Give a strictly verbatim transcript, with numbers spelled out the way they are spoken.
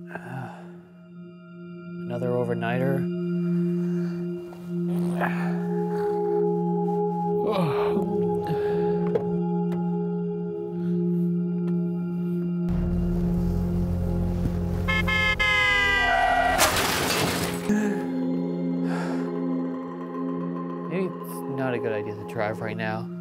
Another overnighter. Maybe it's not a good idea to drive right now.